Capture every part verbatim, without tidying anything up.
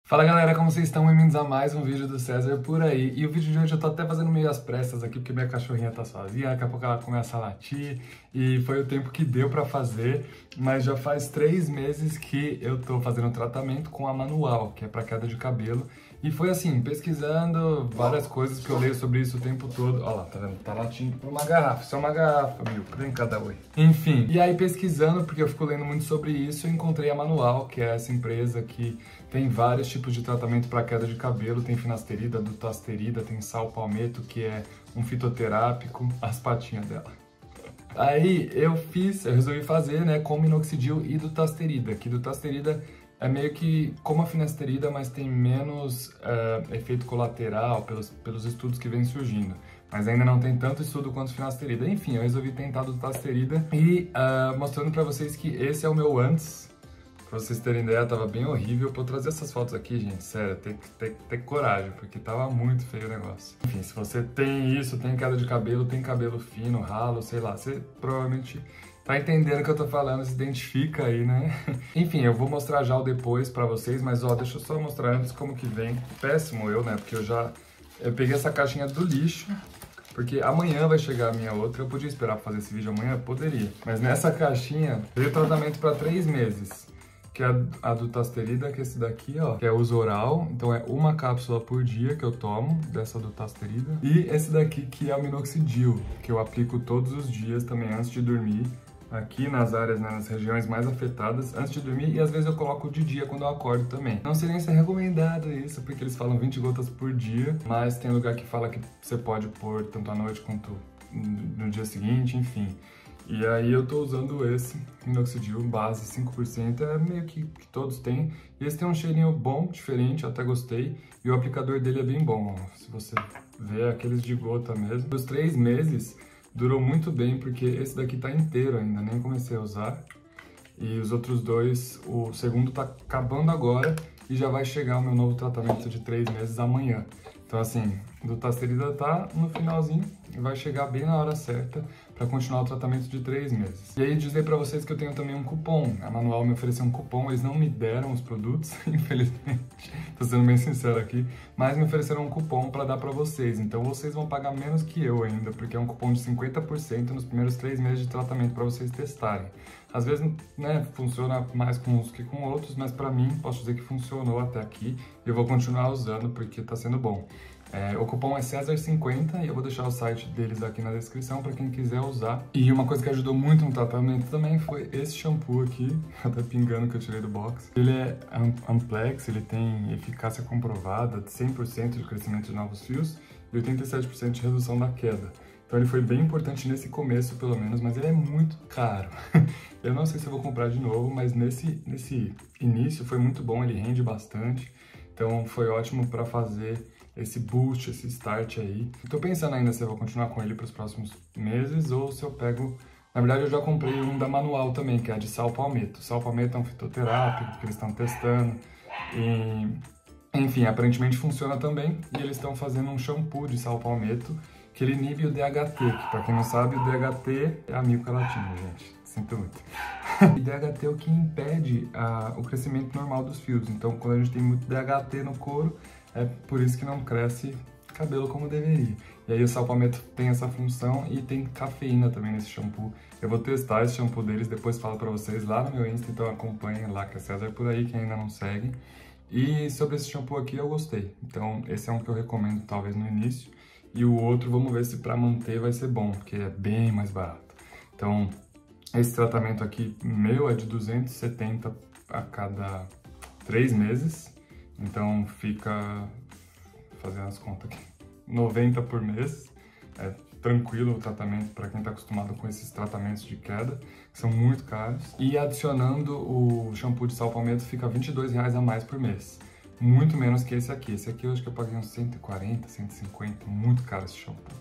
Fala galera, como vocês estão? Bem-vindos a mais um vídeo do César por aí. E o vídeo de hoje eu tô até fazendo meio às pressas aqui, porque minha cachorrinha tá sozinha, daqui a pouco ela começa a latir, e foi o tempo que deu pra fazer, mas já faz três meses que eu tô fazendo um tratamento com a Manual, que é pra queda de cabelo, e foi assim, pesquisando várias coisas que eu leio sobre isso o tempo todo. Olha lá, tá vendo? Tá latindo por uma garrafa, isso é uma garrafa, meu, vem cada oi. Enfim, e aí pesquisando, porque eu fico lendo muito sobre isso, eu encontrei a Manual, que é essa empresa que tem vários tipos de tratamento para queda de cabelo, tem finasterida, dutasterida, tem sal palmetto, que é um fitoterápico, as patinhas dela. Aí eu fiz, eu resolvi fazer, né, com minoxidil e dutasterida, que dutasterida é meio que como a finasterida, mas tem menos uh, efeito colateral pelos, pelos estudos que vêm surgindo. Mas ainda não tem tanto estudo quanto finasterida. Enfim, eu resolvi tentar dutasterida e uh, mostrando pra vocês que esse é o meu antes. Pra vocês terem ideia, tava bem horrível. Pra eu trazer essas fotos aqui, gente, sério, tem que ter, ter coragem, porque tava muito feio o negócio. Enfim, se você tem isso, tem queda de cabelo, tem cabelo fino, ralo, sei lá, você provavelmente tá entendendo o que eu tô falando, se identifica aí, né? Enfim, eu vou mostrar já o depois pra vocês, mas ó, deixa eu só mostrar antes como que vem. Péssimo eu, né, porque eu já... Eu peguei essa caixinha do lixo, porque amanhã vai chegar a minha outra. Eu podia esperar pra fazer esse vídeo amanhã? Poderia. Mas nessa caixinha veio tratamento pra três meses. Que é a dutasterida, que é esse daqui, ó, que é uso oral, então é uma cápsula por dia que eu tomo dessa dutasterida. E esse daqui que é o minoxidil, que eu aplico todos os dias também antes de dormir, aqui nas áreas, né, nas regiões mais afetadas, antes de dormir, e às vezes eu coloco de dia quando eu acordo também. Não sei nem se é recomendado isso, porque eles falam vinte gotas por dia, mas tem lugar que fala que você pode pôr tanto à noite quanto no dia seguinte, enfim. E aí eu tô usando esse minoxidil base cinco por cento, é meio que, que todos têm. E esse tem um cheirinho bom, diferente, até gostei. E o aplicador dele é bem bom, ó. Se você ver aqueles de gota mesmo. Os três meses durou muito bem, porque esse daqui tá inteiro ainda, nem comecei a usar. E os outros dois, o segundo tá acabando agora e já vai chegar o meu novo tratamento de três meses amanhã. Então assim, o dutasterida tá no finalzinho e vai chegar bem na hora certa para continuar o tratamento de três meses. E aí dizer para vocês que eu tenho também um cupom. A Manual me ofereceu um cupom, eles não me deram os produtos, infelizmente. Tô sendo bem sincero aqui, mas me ofereceram um cupom para dar para vocês. Então vocês vão pagar menos que eu ainda, porque é um cupom de cinquenta por cento nos primeiros três meses de tratamento para vocês testarem. Às vezes, né, funciona mais com uns que com outros, mas para mim, posso dizer que funcionou até aqui e eu vou continuar usando porque tá sendo bom. É, o cupom é César cinquenta e eu vou deixar o site deles aqui na descrição para quem quiser usar. E uma coisa que ajudou muito no tratamento também foi esse shampoo aqui, até pingando que eu tirei do box. Ele é Amplex, ele tem eficácia comprovada de cem por cento de crescimento de novos fios e oitenta e sete por cento de redução da queda. Então ele foi bem importante nesse começo, pelo menos, mas ele é muito caro. Eu não sei se eu vou comprar de novo, mas nesse, nesse início foi muito bom, ele rende bastante. Então foi ótimo para fazer esse boost, esse start aí. Tô pensando ainda se eu vou continuar com ele para os próximos meses ou se eu pego... Na verdade, eu já comprei um da Manual também, que é de sal palmetto. Sal palmetto é um fitoterápico que eles estão testando. E... Enfim, aparentemente funciona também. E eles estão fazendo um shampoo de sal palmetto que ele inibe o D H T, que pra quem não sabe, o D H T é amigo calatinho, gente. Sinto muito. E D H T é o que impede a, o crescimento normal dos fios. Então, quando a gente tem muito D H T no couro, é por isso que não cresce cabelo como deveria. E aí o sal palmetto tem essa função e tem cafeína também nesse shampoo. Eu vou testar esse shampoo deles, depois falo pra vocês lá no meu Insta, então acompanhem lá, que é César por aí, quem ainda não segue. E sobre esse shampoo aqui eu gostei. Então, esse é um que eu recomendo talvez no início. E o outro, vamos ver se para manter vai ser bom, porque é bem mais barato. Então, esse tratamento aqui meu é de duzentos e setenta a cada três meses. Então, fica, fazendo as contas aqui, noventa por mês. É tranquilo o tratamento para quem está acostumado com esses tratamentos de queda, que são muito caros. E adicionando o shampoo de sal palmetto, fica vinte e dois reais a mais por mês. Muito menos que esse aqui. Esse aqui eu acho que eu paguei uns cento e quarenta, cento e cinquenta, muito caro esse shampoo.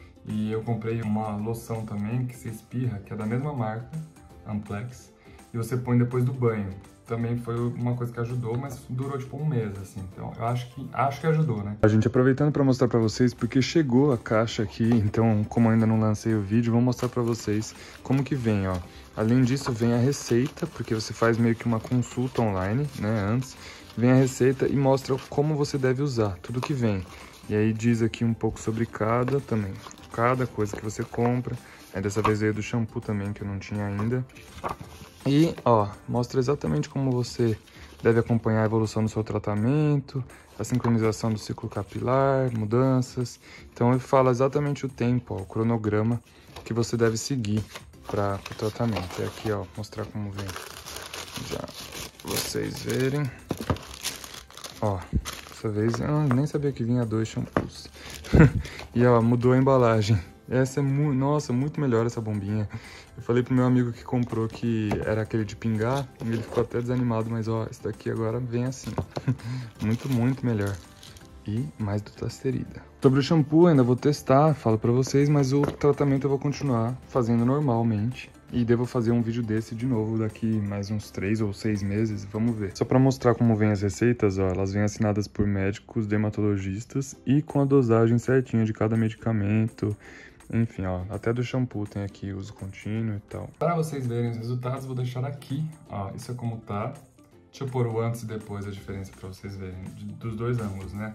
E eu comprei uma loção também, que se espirra, que é da mesma marca, Amplex, e você põe depois do banho. Também foi uma coisa que ajudou, mas durou tipo um mês, assim. Então eu acho que, acho que ajudou, né? A gente, aproveitando para mostrar para vocês, porque chegou a caixa aqui, então como eu ainda não lancei o vídeo, vou mostrar para vocês como que vem, ó. Além disso, vem a receita, porque você faz meio que uma consulta online, né, antes. vem a receita e mostra como você deve usar, tudo que vem. E aí diz aqui um pouco sobre cada também, cada coisa que você compra. Aí dessa vez veio do shampoo também, que eu não tinha ainda. E, ó, mostra exatamente como você deve acompanhar a evolução do seu tratamento, a sincronização do ciclo capilar, mudanças. Então ele fala exatamente o tempo, ó, o cronograma que você deve seguir para o tratamento. É aqui, ó, mostrar como vem. Já vocês verem. Ó, dessa vez eu nem sabia que vinha dois shampoos. E ó, mudou a embalagem. Essa é muito, nossa, muito melhor essa bombinha. Eu falei pro meu amigo que comprou que era aquele de pingar, e ele ficou até desanimado, mas ó, esse daqui agora vem assim. Muito, muito melhor. E mais dutasterida. Sobre o shampoo ainda vou testar, falo pra vocês, mas o tratamento eu vou continuar fazendo normalmente. E devo fazer um vídeo desse de novo daqui mais uns três ou seis meses, vamos ver. Só pra mostrar como vem as receitas, ó, elas vêm assinadas por médicos, dermatologistas e com a dosagem certinha de cada medicamento. Enfim, ó, até do shampoo tem aqui uso contínuo e tal. Para vocês verem os resultados, vou deixar aqui, ó, isso é como tá. Deixa eu pôr o antes e depois a diferença para vocês verem, de, dos dois ângulos, né?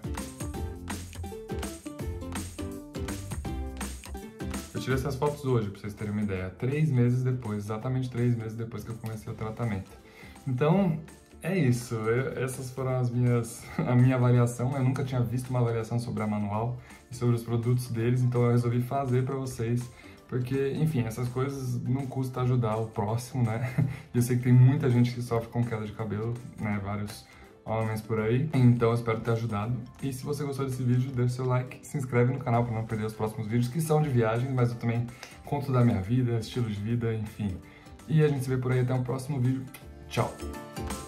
Eu tirei essas fotos hoje, para vocês terem uma ideia, três meses depois, exatamente três meses depois que eu comecei o tratamento. Então, é isso, eu, essas foram as minhas, a minha avaliação. Eu nunca tinha visto uma avaliação sobre a Manual e sobre os produtos deles, então eu resolvi fazer para vocês, porque, enfim, essas coisas não custa ajudar o próximo, né? E eu sei que tem muita gente que sofre com queda de cabelo, né? Vários homens por aí, então eu espero ter ajudado. E se você gostou desse vídeo, deixa seu like, se inscreve no canal para não perder os próximos vídeos, que são de viagens, mas eu também conto da minha vida, estilo de vida, enfim. E a gente se vê por aí, até o próximo vídeo. Tchau!